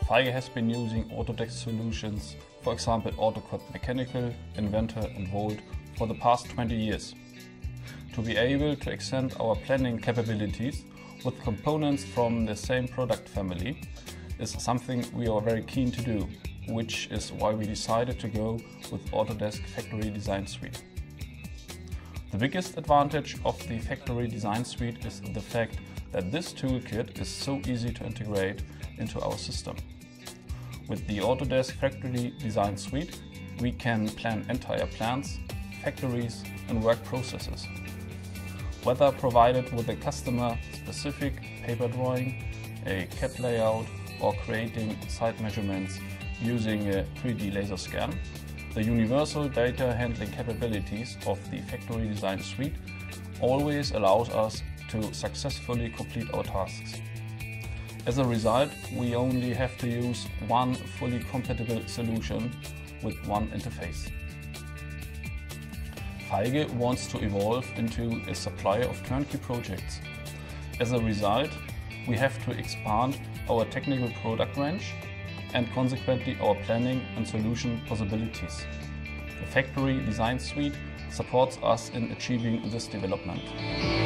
Feige has been using Autodesk solutions, for example AutoCAD Mechanical, Inventor and Volt, for the past 20 years. To be able to extend our planning capabilities with components from the same product family is something we are very keen to do, which is why we decided to go with Autodesk Factory Design Suite. The biggest advantage of the Factory Design Suite is the fact that this toolkit is so easy to integrate into our system. With the Autodesk Factory Design Suite, we can plan entire plants, factories and work processes. Whether provided with a customer-specific paper drawing, a CAD layout or creating site measurements using a 3D laser scan, the universal data handling capabilities of the Factory Design Suite always allows us to successfully complete our tasks. As a result, we only have to use one fully compatible solution with one interface. Feige wants to evolve into a supplier of turnkey projects. As a result, we have to expand our technical product range and consequently our planning and solution possibilities. The Factory Design Suite supports us in achieving this development.